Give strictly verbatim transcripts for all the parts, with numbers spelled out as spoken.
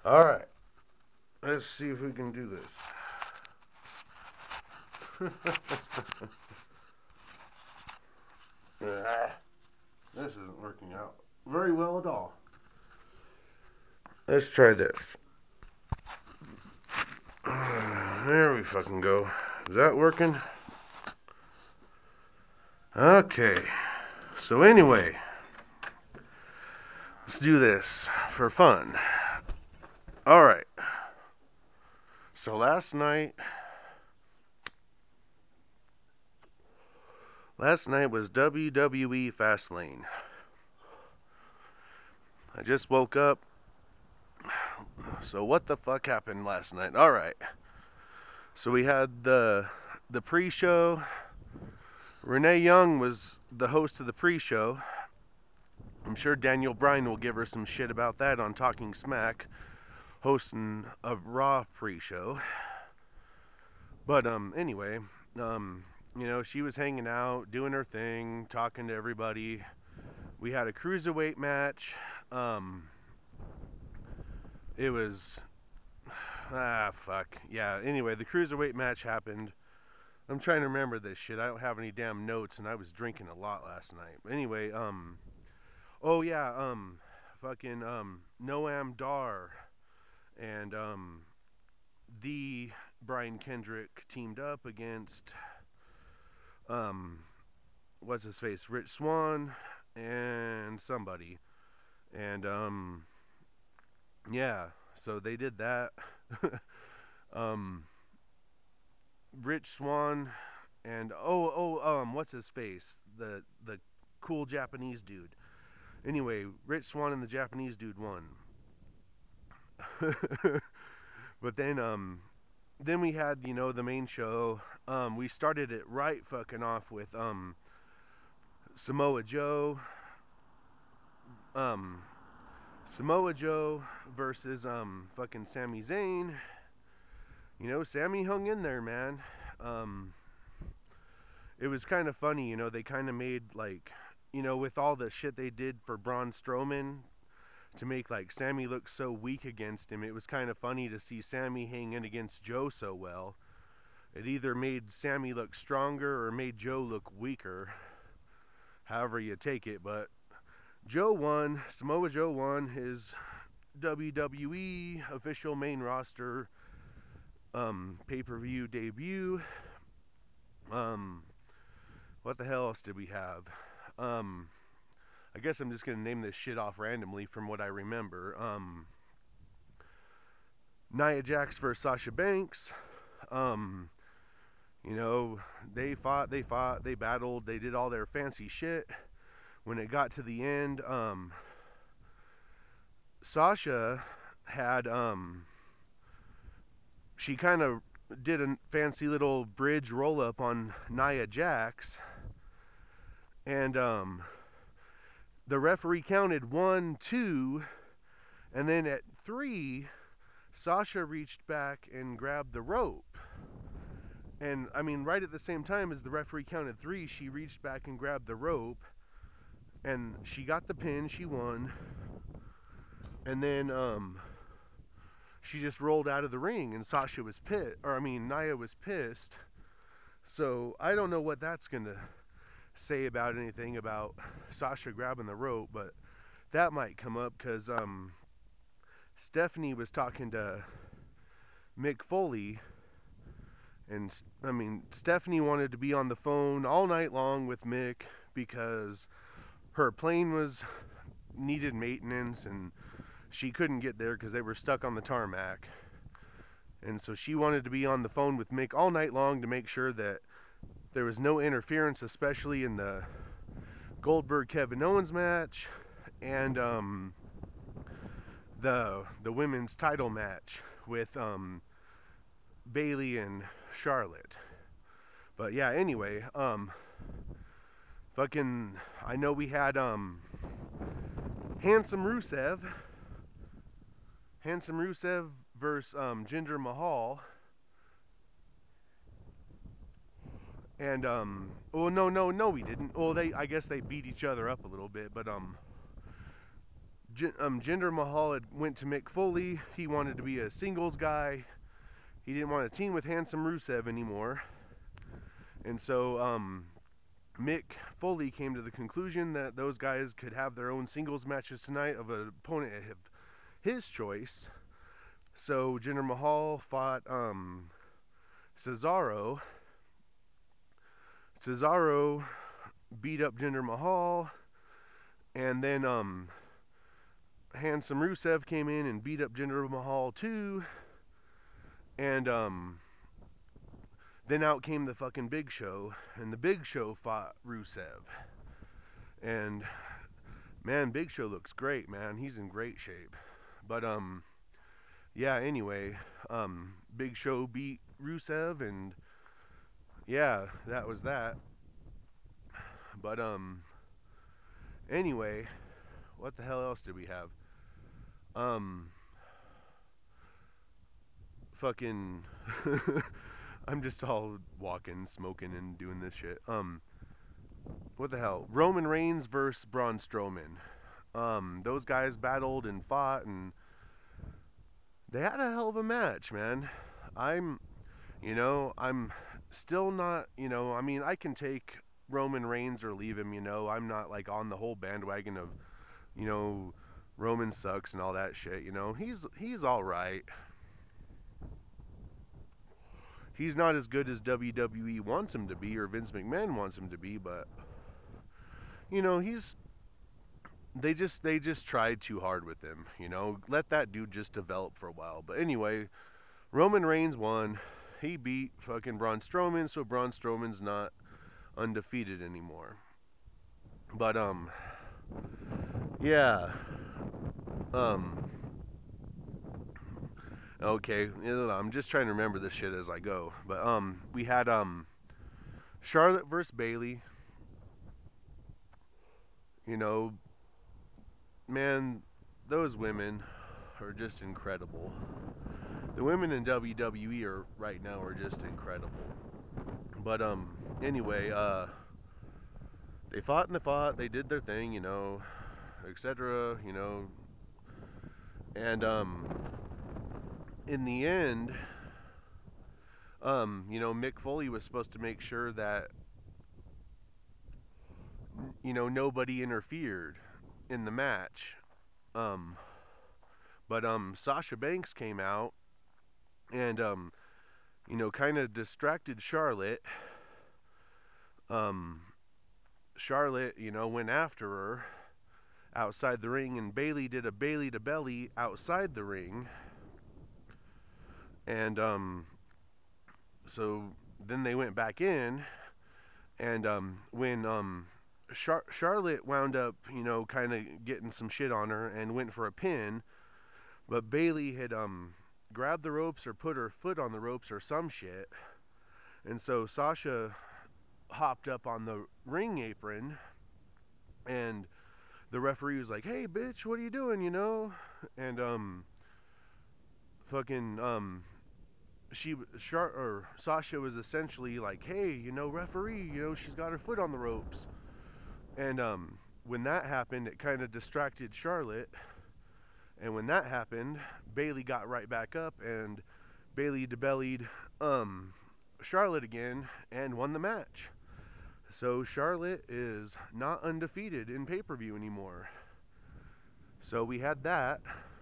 Alright, let's see if we can do this. Ah, this isn't working out very well at all. Let's try this. There we fucking go. Is that working? Okay. So anyway, let's do this for fun. Alright. So last night, last night was W W E Fastlane. I just woke up. So what the fuck happened last night? Alright. So we had the the pre-show. Renee Young was the host of the pre-show. I'm sure Daniel Bryan will give her some shit about that on Talking Smack, hosting a Raw pre-show. But um, anyway, um, you know, she was hanging out, doing her thing, talking to everybody. We had a cruiserweight match. Um, it was ah fuck yeah. Anyway, the cruiserweight match happened. I'm trying to remember this shit. I don't have any damn notes, and I was drinking a lot last night. Anyway, um, oh yeah, um, fucking um, Noam Dar and um, the Brian Kendrick teamed up against um, what's his face, Rich Swann and somebody, and um, yeah, so they did that. um, Rich Swann and oh oh um, what's his face, the the cool Japanese dude. Anyway, Rich Swann and the Japanese dude won. But then um then we had, you know, the main show. Um we started it right fucking off with um Samoa Joe um Samoa Joe versus um fucking Sami Zayn. You know, Sammy hung in there, man. Um it was kind of funny, you know, they kind of made like, you know, with all the shit they did for Braun Strowman to make like Sammy look so weak against him, it was kind of funny to see Sammy hang in against Joe so well. It either made Sammy look stronger or made Joe look weaker, however you take it. But Joe won. Samoa Joe won his W W E official main roster um, pay-per-view debut. Um, what the hell else did we have? Um, I guess I'm just gonna name this shit off randomly from what I remember. Um, Nia Jax versus Sasha Banks. Um, you know, they fought, they fought, they battled, they did all their fancy shit. When it got to the end, um, Sasha had, um, she kind of did a fancy little bridge roll up on Nia Jax, and um, the referee counted one, two, and then at three, Sasha reached back and grabbed the rope. And I mean, right at the same time as the referee counted three, she reached back and grabbed the rope, and she got the pin. She won, and then um, she just rolled out of the ring, and Sasha was pissed, or I mean, Nia was pissed. So I don't know what that's gonna say about anything about Sasha grabbing the rope, but that might come up because um, Stephanie was talking to Mick Foley, and I mean, Stephanie wanted to be on the phone all night long with Mick because her plane was needed maintenance and she couldn't get there because they were stuck on the tarmac. And so she wanted to be on the phone with Mick all night long to make sure that there was no interference, especially in the Goldberg Kevin Owens match and um, the the women's title match with um, Bayley and Charlotte. But yeah, anyway, um, fucking, I know we had um, Handsome Rusev, Handsome Rusev versus um, Jinder Mahal. And um, oh no no no we didn't. Oh, they I guess they beat each other up a little bit, but um, um, Jinder Mahal had went to Mick Foley. He wanted to be a singles guy. He didn't want to team with Handsome Rusev anymore. And so um, Mick Foley came to the conclusion that those guys could have their own singles matches tonight of an opponent of his choice. So Jinder Mahal fought um, Cesaro. Cesaro beat up Jinder Mahal, and then um, Handsome Rusev came in and beat up Jinder Mahal too, and um, then out came the fucking Big Show, and the Big Show fought Rusev, and man, Big Show looks great, man. He's in great shape, but um, yeah. Anyway, um, Big Show beat Rusev, and yeah, that was that. But um, anyway, what the hell else did we have? Um, fucking, I'm just all walking, smoking, and doing this shit. Um, what the hell? Roman Reigns versus Braun Strowman. Um, those guys battled and fought, and they had a hell of a match, man. I'm, you know, I'm still not, you know, I mean, I can take Roman Reigns or leave him, you know. I'm not like on the whole bandwagon of, you know, Roman sucks and all that shit, you know. He's he's all right. He's not as good as W W E wants him to be or Vince McMahon wants him to be, but you know, he's they just they just tried too hard with him, you know. Let that dude just develop for a while. But anyway, Roman Reigns won. He beat fucking Braun Strowman, so Braun Strowman's not undefeated anymore. But um yeah. Um okay, I'm just trying to remember this shit as I go. But um we had um Charlotte versus Bayley. You know, man, those women are just incredible. The women in W W E are right now are just incredible. But um anyway, uh they fought and they fought, they did their thing, you know, et cetera, you know. And um in the end, um, you know, Mick Foley was supposed to make sure that you know nobody interfered in the match. Um but um Sasha Banks came out and um you know kind of distracted Charlotte. Um Charlotte, you know, went after her outside the ring, and Bayley did a Bayley to belly outside the ring. And um, so then they went back in, and um, when um, Char- Charlotte wound up, you know, kind of getting some shit on her and went for a pin, but Bayley had um, grabbed the ropes or put her foot on the ropes or some shit, and so Sasha hopped up on the ring apron, and the referee was like, "Hey, bitch, what are you doing?" You know, and um, fucking um, she Char or Sasha was essentially like, "Hey, you know, referee, you know, she's got her foot on the ropes," and um, when that happened, it kind of distracted Charlotte, and when that happened, Bayley got right back up, and Bayley debellied um Charlotte again and won the match. So Charlotte is not undefeated in pay-per-view anymore. So we had that.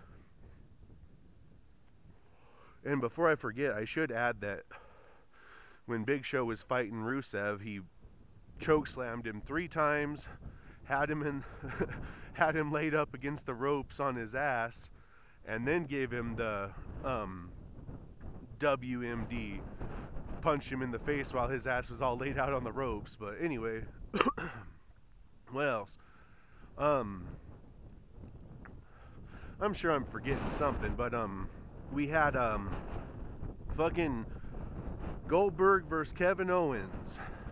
And before I forget, I should add that when Big Show was fighting Rusev, he chokeslammed him three times, had him in, had him laid up against the ropes on his ass, and then gave him the um, W M D, punched him in the face while his ass was all laid out on the ropes. But anyway, what else? Um, I'm sure I'm forgetting something, but um, we had um, fucking Goldberg versus Kevin Owens.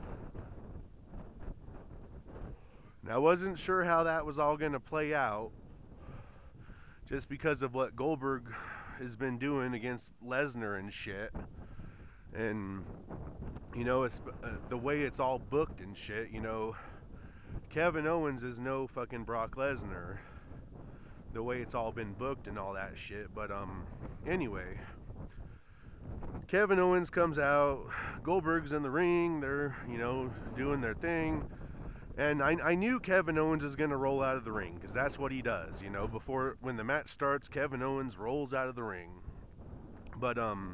Now, I wasn't sure how that was all going to play out, just because of what Goldberg has been doing against Lesnar and shit. And, you know, it's uh, the way it's all booked and shit, you know. Kevin Owens is no fucking Brock Lesnar. the way it's all been booked and all that shit. But um, anyway, Kevin Owens comes out. Goldberg's in the ring. They're, you know, doing their thing. And I, I knew Kevin Owens is going to roll out of the ring because that's what he does. You know, before, when the match starts, Kevin Owens rolls out of the ring. But um,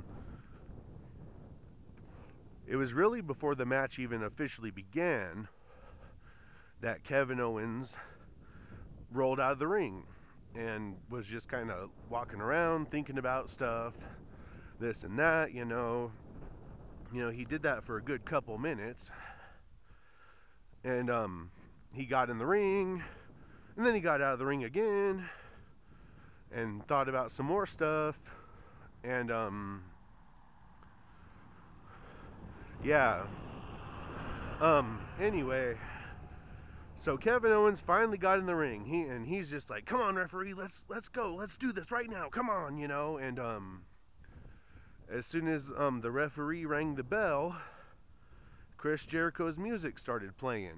it was really before the match even officially began that Kevin Owens rolled out of the ring and was just kind of walking around thinking about stuff, this and that, you know. You know, he did that for a good couple minutes. And um he got in the ring, and then he got out of the ring again and thought about some more stuff. And um yeah. Um anyway, so Kevin Owens finally got in the ring. He and he's just like, "Come on, referee, let's let's go. Let's do this right now. Come on, you know." And um as soon as um the referee rang the bell, Chris Jericho's music started playing.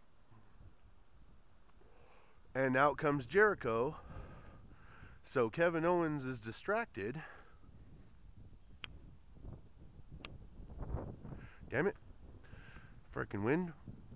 And out comes Jericho. So Kevin Owens is distracted. Damn it. Freaking wind.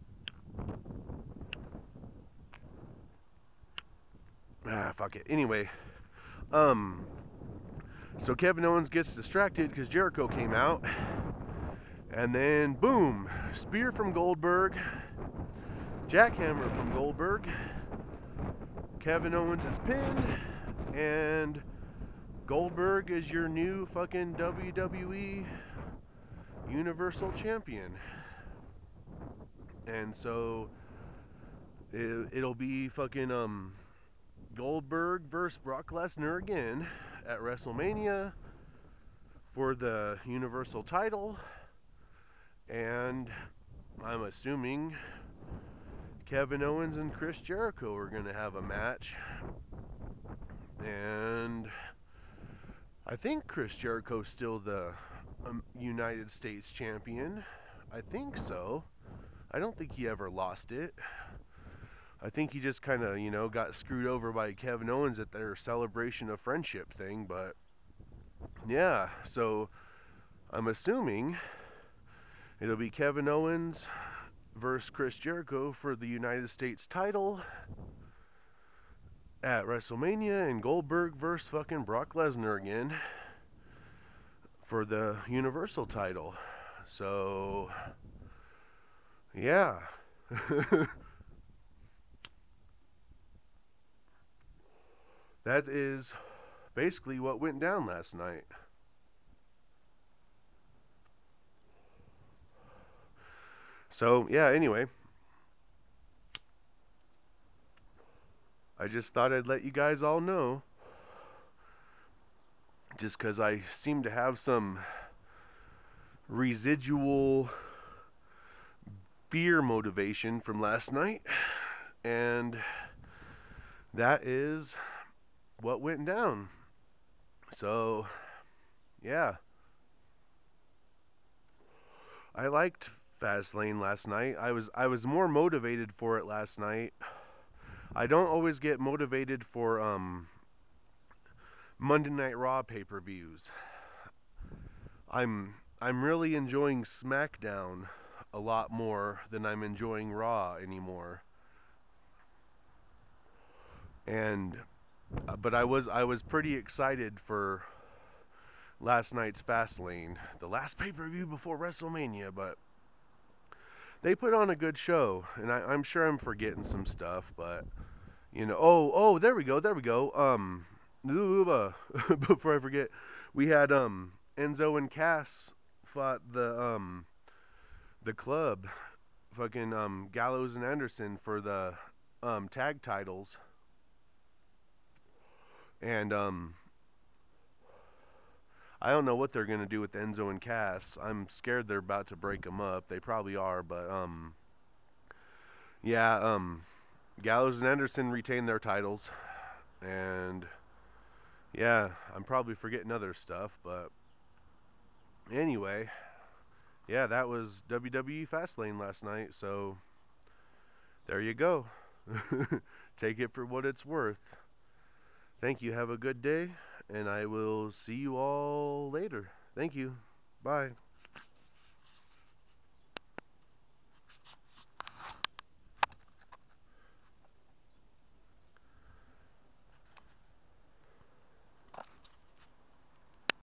Ah, fuck it. Anyway, um, so Kevin Owens gets distracted because Jericho came out. And then, boom, spear from Goldberg, jackhammer from Goldberg. Kevin Owens is pinned, and Goldberg is your new fucking W W E Universal Champion. And so it, it'll be fucking um Goldberg versus Brock Lesnar again at WrestleMania for the Universal title. And I'm assuming Kevin Owens and Chris Jericho are going to have a match. And I think Chris Jericho's still the um, United States champion. I think so. I don't think he ever lost it. I think he just kind of, you know, got screwed over by Kevin Owens at their celebration of friendship thing. But yeah, so I'm assuming it'll be Kevin Owens versus Chris Jericho for the United States title at WrestleMania, and Goldberg versus fucking Brock Lesnar again for the Universal title. So, yeah. That is basically what went down last night. So, yeah, anyway. I just thought I'd let you guys all know. Just because I seem to have some residual fear motivation from last night. And that is what went down. So, yeah. I liked Fastlane last night. I was I was more motivated for it last night. I don't always get motivated for um Monday Night Raw pay-per-views. I'm I'm really enjoying SmackDown a lot more than I'm enjoying Raw anymore. And uh, but I was I was pretty excited for last night's Fastlane, the last pay-per-view before WrestleMania, but they put on a good show, and I, I'm sure I'm forgetting some stuff, but you know, oh, oh, there we go, there we go. Um, before I forget, we had um Enzo and Cass fought the um the club, fucking um Gallows and Anderson for the um tag titles, and um I don't know what they're gonna do with Enzo and Cass. I'm scared they're about to break them up. They probably are, but um yeah, um Gallows and Anderson retain their titles, and yeah, I'm probably forgetting other stuff, but anyway, yeah, that was W W E Fastlane last night, so there you go. Take it for what it's worth. Thank you. Have a good day, and I will see you all later. Thank you. Bye.